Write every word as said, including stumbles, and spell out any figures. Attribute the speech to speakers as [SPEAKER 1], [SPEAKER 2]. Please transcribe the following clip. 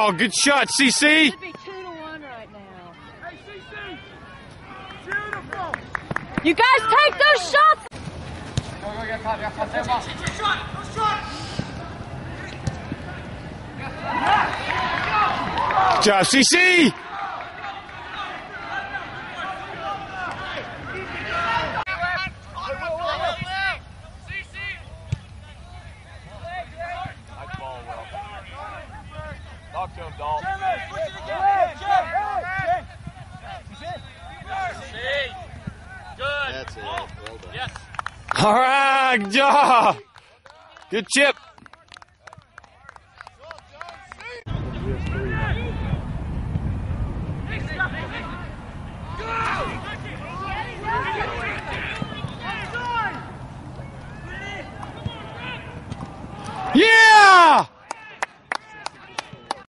[SPEAKER 1] Oh, good shot, C C.
[SPEAKER 2] Should be two to one right now.
[SPEAKER 3] Hey, C C! Beautiful!
[SPEAKER 2] You guys take those shots!
[SPEAKER 3] Go, go, get caught, get caught, stay up. Shot, go shot!
[SPEAKER 1] Good job, C C.
[SPEAKER 4] Talk to him, Dalton.
[SPEAKER 5] That's it. Well done.
[SPEAKER 4] Yes.
[SPEAKER 1] All right, good job. Good chip.